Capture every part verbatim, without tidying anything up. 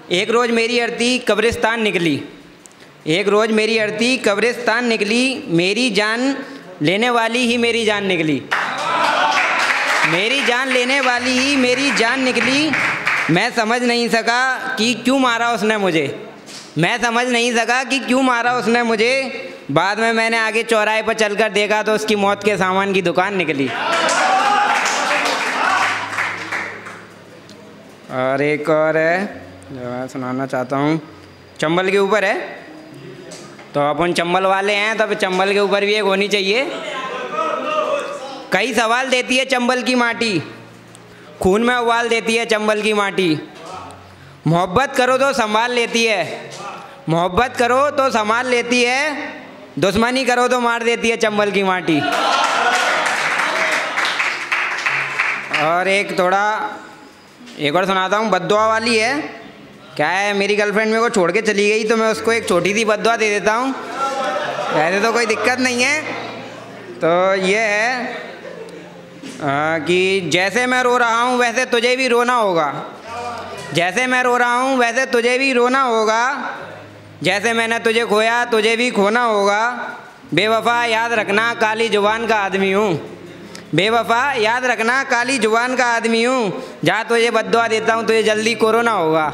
एक रोज़ मेरी अर्थी कब्रिस्तान निकली, एक रोज़ मेरी अर्थी कब्रिस्तान निकली, मेरी जान लेने वाली ही मेरी जान निकली, मेरी जान लेने वाली ही मेरी जान निकली। मैं समझ नहीं सका कि क्यों मारा उसने मुझे, मैं समझ नहीं सका कि क्यों मारा उसने मुझे। बाद में मैंने आगे चौराहे पर चलकर देखा तो उसकी मौत के सामान की दुकान निकली। और एक और है जो मैं सुनाना चाहता हूँ, चंबल के ऊपर है। तो अपन चंबल वाले हैं तो अब चंबल के ऊपर भी एक होनी चाहिए। कई सवाल देती है चंबल की माटी, खून में उबाल देती है चंबल की माटी। मोहब्बत करो तो संभाल लेती है, मोहब्बत करो तो संभाल लेती है, दुश्मनी करो तो मार देती है चंबल की माटी। और एक थोड़ा एक और सुनाता हूँ, बद्दुआ वाली है। क्या है, मेरी गर्लफ्रेंड मेरे को छोड़ के चली गई तो मैं उसको एक छोटी सी बद्दुआ दे देता हूँ, वैसे तो कोई दिक्कत नहीं है। तो ये है आ, कि जैसे मैं रो रहा हूँ वैसे तुझे भी रोना होगा, जैसे मैं रो रहा हूँ वैसे तुझे भी रोना होगा, जैसे मैंने तुझे खोया तुझे भी खोना होगा। बेवफा याद रखना काली जुबान का आदमी हूँ, बेवफा याद रखना काली जुबान का आदमी हूँ, जा तुझे बद्दुआ देता हूँ तुझे जल्दी कोरोना होगा।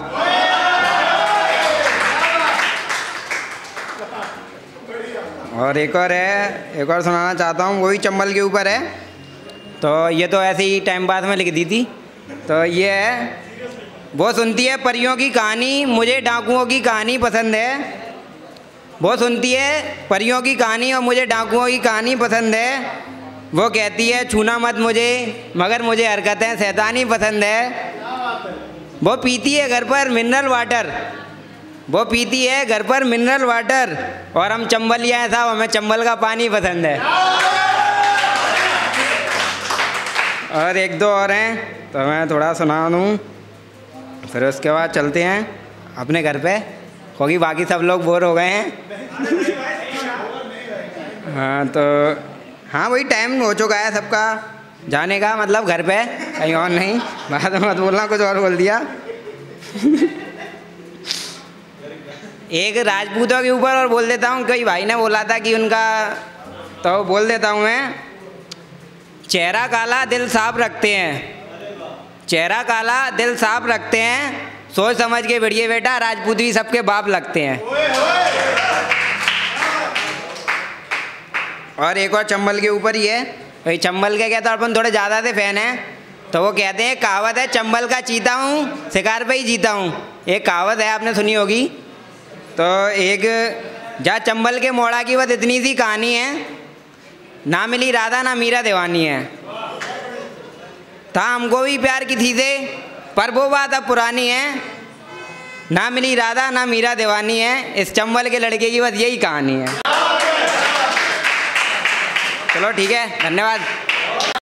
और एक और है, एक और सुनाना चाहता हूँ, वही चंबल के ऊपर है। तो ये तो ऐसे ही टाइम पास में लिख दी थी। तो ये है, वो सुनती है परियों की कहानी, मुझे डाकुओं की कहानी पसंद है। वो सुनती है परियों की कहानी और मुझे डाकुओं की कहानी पसंद है। वो कहती है छूना मत मुझे, मगर मुझे हरकतें शैतानी पसंद है। वो पीती है घर पर मिनरल वाटर, वो पीती है घर पर मिनरल वाटर, और हम चंबलिया हैं साहब, हमें चंबल का पानी पसंद है। और एक दो और हैं तो मैं थोड़ा सुना दूँ, फिर उसके बाद चलते हैं अपने घर पे, क्योंकि बाकी सब लोग बोर हो गए हैं। हाँ तो हाँ वही टाइम हो चुका है सबका जाने का, मतलब घर पे, कहीं और नहीं। बाद में मत बोलना कुछ और बोल दिया। एक राजपूतों के ऊपर और बोल देता हूँ, कई भाई ने बोला था कि उनका, तो बोल देता हूँ मैं। चेहरा काला दिल साफ रखते हैं, चेहरा काला दिल साफ रखते हैं, सोच समझ के बढ़िए बेटा, राजपूत भी सबके बाप लगते हैं। और एक और चंबल के ऊपर ही है, भाई चंबल के कहता अपन थोड़े ज़्यादा से फैन हैं। तो वो कहते हैं कहावत है, चंबल का चीता हूँ शिकार पे ही जीता हूँ, एक कहावत है आपने सुनी होगी। तो एक जा चंबल के मोड़ा की बस इतनी सी कहानी है, ना मिली राधा ना मीरा दीवानी है। था हमको भी प्यार की थी से, पर वो बात अब पुरानी है, ना मिली राधा ना मीरा दीवानी है। इस चंबल के लड़के की बस यही कहानी है। चलो ठीक है, धन्यवाद।